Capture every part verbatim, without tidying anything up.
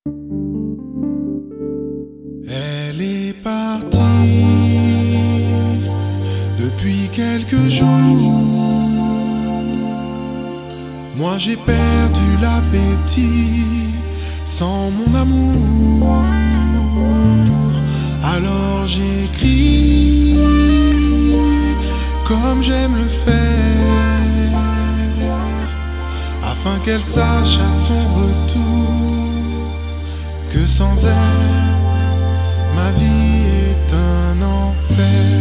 Elle est partie depuis quelques jours. Moi j'ai perdu l'appétit sans mon amour. Alors j'écris comme j'aime le faire, afin qu'elle sache à son retour que sans elle ma vie est un enfer.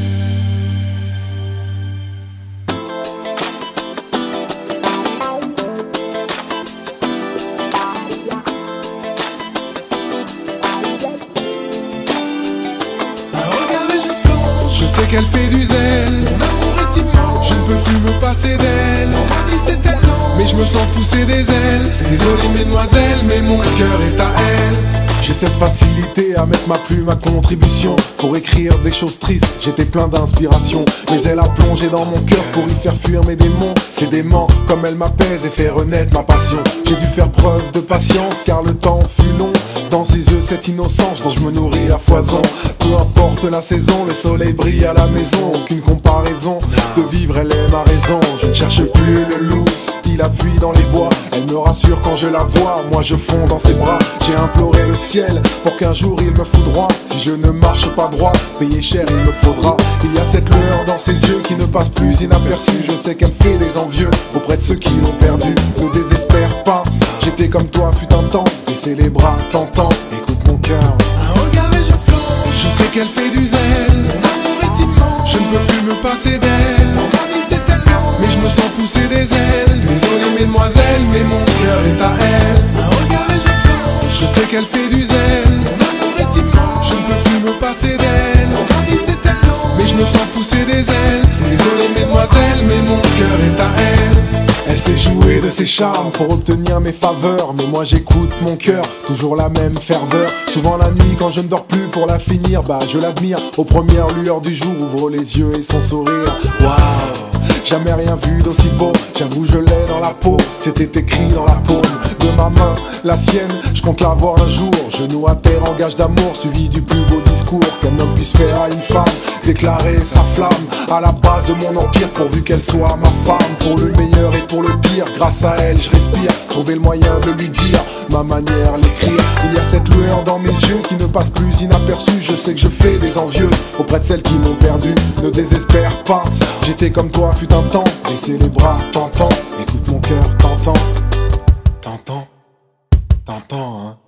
Je sais qu'elle fait du zèle, mon amour est immense, je ne peux plus me passer d'elle. Dans ma vie c'est tellement, mais je me sens pousser des ailes. Désolé mesdemoiselles, mais mon cœur est à elle. J'ai cette facilité à mettre ma plume à contribution pour écrire des choses tristes, j'étais plein d'inspiration. Mais elle a plongé dans mon cœur pour y faire fuir mes démons. C'est dément comme elle m'apaise et fait renaître ma passion. J'ai dû faire preuve de patience car le temps fut long. Dans ses yeux cette innocence dont je me nourris à foison. Peu importe la saison, le soleil brille à la maison. Aucune comparaison, de vivre elle est ma raison. Je ne cherche plus le loup, il a fui dans les bois. Elle me rassure quand je la vois, moi je fonds dans ses bras. J'ai imploré le ciel pour qu'un jour il me foudroie. Si je ne marche pas droit, payer cher il me faudra. Il y a cette lueur dans ses yeux qui ne passe plus inaperçue. Je sais qu'elle fait des envieux auprès de ceux qui l'ont perdu. Ne désespère pas, j'étais comme toi fut un temps. Baisser les bras, t'entends, écoute mon cœur. Un regard et je flanche, je sais qu'elle fait du zèle. Mon amour est immense, je ne peux plus me passer d'elle. Dans ma vie c'est tellement, mais je me sens pousser des ailes. Désolé mesdemoiselles, mais mon cœur est à elle. Un regard et je flanche, je sais qu'elle fait du zèle. Mon amour est immense, je ne peux plus me passer d'elle. Dans ma vie c'est tellement, mais je me sens pousser des ailes. Désolé mesdemoiselles, mais mon cœur est à elle. Elle sait jouer de ses charmes pour obtenir mes faveurs. Mais moi j'écoute mon cœur, toujours la même ferveur. Souvent la nuit quand je ne dors plus pour la finir, bah je l'admire. Aux premières lueurs du jour, ouvre les yeux et son sourire. Waouh, jamais rien vu d'aussi beau. J'avoue je l'ai dans la peau, c'était écrit dans la paume de ma main, la sienne, je compte la voir un jour. Genou à terre en gage d'amour, suivi du plus beau discours qu'un homme puisse faire à une femme. Déclarer sa flamme à la base de mon empire, pourvu qu'elle soit ma femme. Pour le meilleur et pour le pire, grâce à elle je respire. Trouver le moyen de lui dire ma manière, l'écrire. Il y a cette lueur dans mes yeux qui ne passe plus inaperçue. Je sais que je fais des envieuses auprès de celles qui m'ont perdu. Ne désespère pas, j'étais comme toi fut un temps. Baisser les bras, t'entends, écoute mon cœur, t'entends. T'entends, t'entends, hein.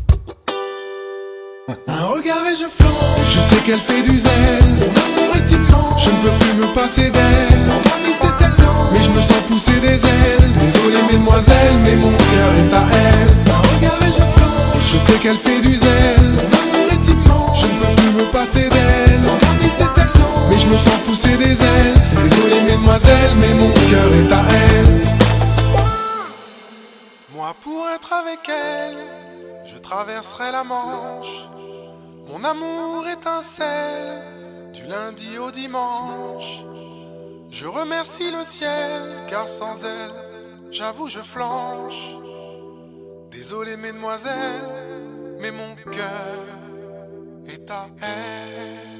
Un regard et je flanche, je sais qu'elle fait du zèle. Mon amour est immense, je ne peux plus me passer d'elle. Dans ma vie c'est tellement, mais je me sens pousser des ailes. Désolé mesdemoiselles, mais mon cœur est à elle. Un regard et je flanche, je sais qu'elle fait du zèle. Mon amour est immense, je ne peux plus me passer d'elle. Dans ma vie c'est tellement, mais je me sens pousser des ailes. Désolé mesdemoiselles, mais mon cœur est à elle. Moi pour être avec elle, je traverserai la Manche. Mon amour étincelle du lundi au dimanche. Je remercie le ciel car sans elle, j'avoue je flanche. Désolé mesdemoiselles, mais mon cœur est à elle.